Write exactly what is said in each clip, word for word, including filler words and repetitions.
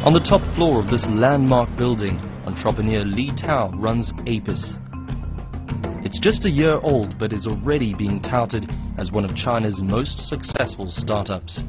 On the top floor of this landmark building, entrepreneur Li Tao runs A P U S. It's just a year old, but is already being touted as one of China's most successful startups.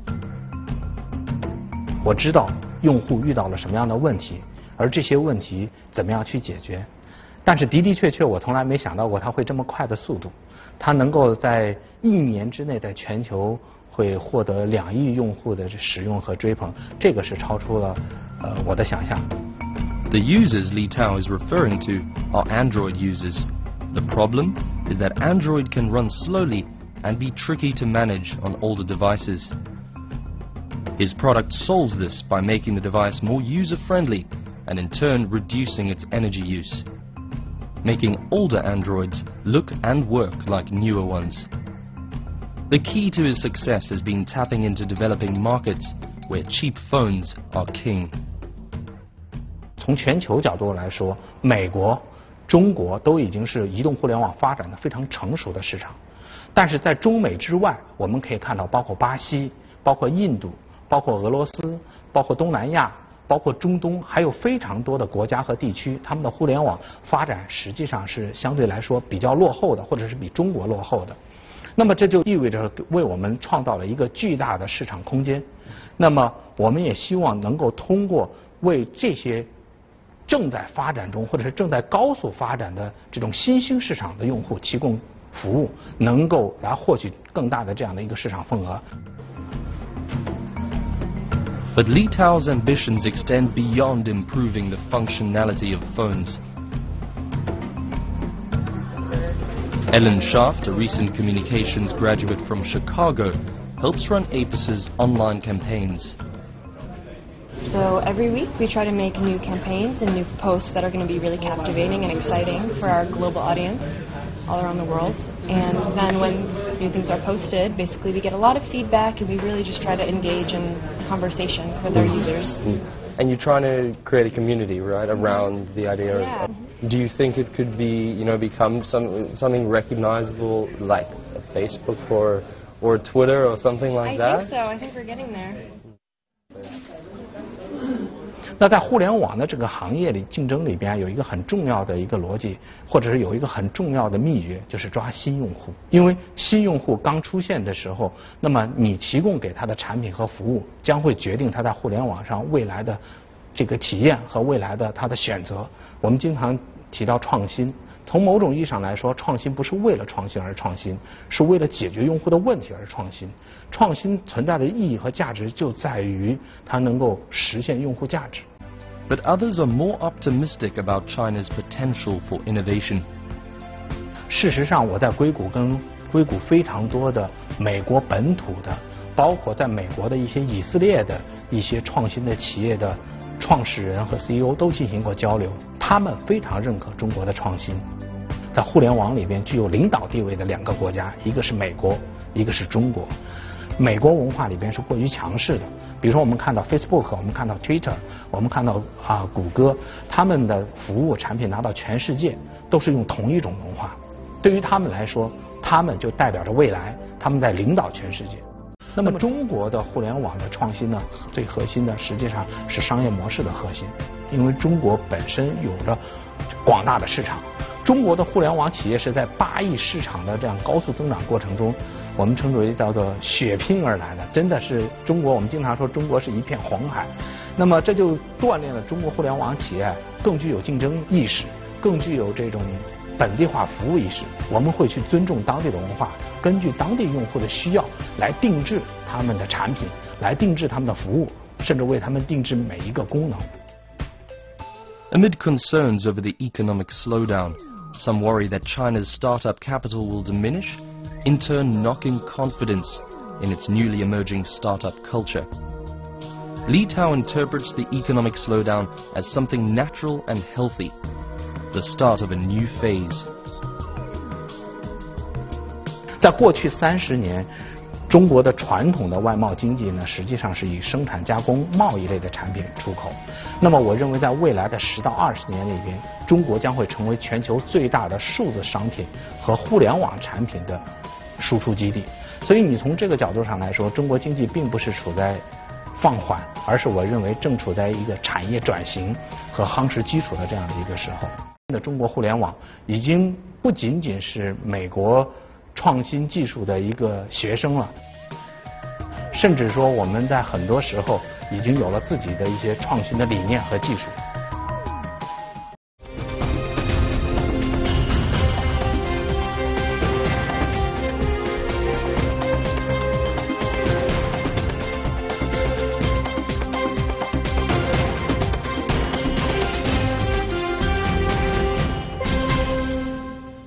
我知道用户遇到了什么样的问题，而这些问题怎么样去解决。但是的的确确，我从来没想到过它会这么快的速度，它能够在一年之内在全球会获得两亿用户的使用和追捧，这个是超出了呃我的想象。 The users Li Tao is referring to are Android users. The problem is that Android can run slowly and be tricky to manage on older devices. His product solves this by making the device more user-friendly and in turn reducing its energy use, making older Androids look and work like newer ones. The key to his success has been tapping into developing markets where cheap phones are king. 从全球角度来说，美国、中国都已经是移动互联网发展的非常成熟的市场，但是在中美之外，我们可以看到，包括巴西、包括印度、包括俄罗斯、包括东南亚、包括中东，还有非常多的国家和地区，他们的互联网发展实际上是相对来说比较落后的，或者是比中国落后的。那么这就意味着为我们创造了一个巨大的市场空间。那么我们也希望能够通过为这些正在发展中或者是正在高速发展的这种新兴市场的用户提供服务，能够来获取更大的这样的一个市场份额。 But Li Tao's ambitions extend beyond improving the functionality of phones. Ellen Shaft, a recent communications graduate from Chicago, helps run A P U S's online campaigns. So every week we try to make new campaigns and new posts that are going to be really captivating and exciting for our global audience all around the world. And then when new things are posted, basically we get a lot of feedback and we really just try to engage in conversation with our users. And you're trying to create a community, right, around the idea yeah. of, do you think it could be, you know, become some, something recognizable like a Facebook or, or Twitter or something like I that? I think so. I think we're getting there. 那在互联网的这个行业里竞争里边，有一个很重要的一个逻辑，或者是有一个很重要的秘诀，就是抓新用户。因为新用户刚出现的时候，那么你提供给他的产品和服务，将会决定他在互联网上未来的这个体验和未来的他的选择。我们经常提到创新，从某种意义上来说，创新不是为了创新而创新，是为了解决用户的问题而创新。创新存在的意义和价值就在于它能够实现用户价值。 But others are more optimistic about China's potential for innovation. 事实上，我在硅谷跟硅谷非常多的美国本土的，包括在美国的一些以色列的一些创新的企业的创始人和 C E O 都进行过交流，他们非常认可中国的创新。在互联网里边具有领导地位的两个国家，一个是美国，一个是中国。美国文化里边是过于强势的，比如说我们看到 Facebook， 我们看到 Twitter， 我们看到啊谷歌，他们的服务产品拿到全世界都是用同一种文化，对于他们来说，他们就代表着未来，他们在领导全世界。那么中国的互联网的创新呢，最核心的实际上是商业模式的核心，因为中国本身有着广大的市场，中国的互联网企业是在八亿市场的这样高速增长过程中，我们称之为叫做血拼而来的，真的是中国，我们经常说中国是一片红海，那么这就锻炼了中国互联网企业更具有竞争意识，更具有这种本地化服务意识。我们会去尊重当地的文化，根据当地用户的需要来定制他们的产品，来定制他们的服务，甚至为他们定制每一个功能。 Amid concerns over the economic slowdown, some worry that China's startup capital will diminish, in turn knocking confidence in its newly emerging startup culture. Li Tao interprets the economic slowdown as something natural and healthy, the start of a new phase. 在过去三十年，中国的传统的外贸经济呢，实际上是以生产加工、贸易类的产品出口。那么，我认为在未来的十到二十年里边，中国将会成为全球最大的数字商品和互联网产品的输出基地。所以，你从这个角度上来说，中国经济并不是处在放缓，而是我认为正处在一个产业转型和夯实基础的这样的一个时候。的中国互联网已经不仅仅是美国创新技术的一个学生了，甚至说我们在很多时候已经有了自己的一些创新的理念和技术。